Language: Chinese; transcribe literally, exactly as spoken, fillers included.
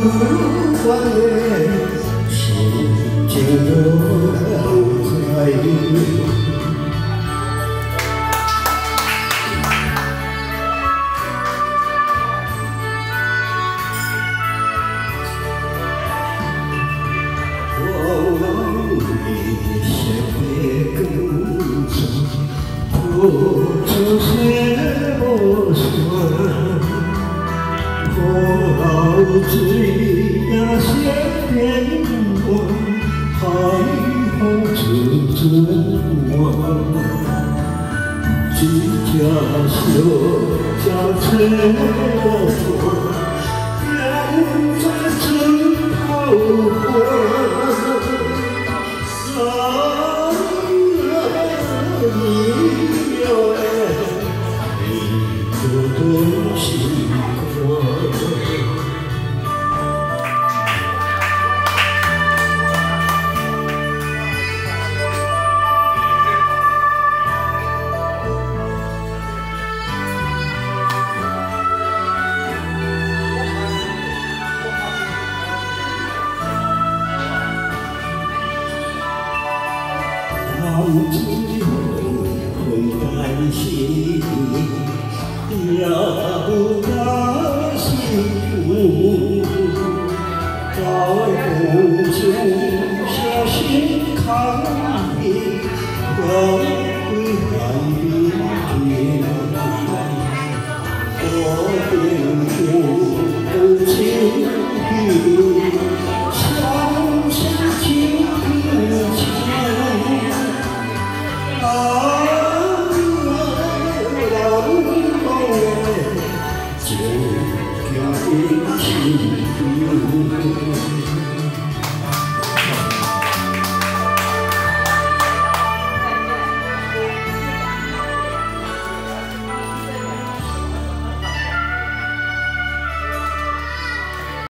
关的心情都在。我一些别跟着，不知谁不算。 我只那些变幻，海风之中望，几家修家车过，人在争跑过，啊，你有爱，你不懂心宽。 到最后会担心，要不要幸福？早不就下心看你，会改变。我变不情绪，像是情歌。 就要一起。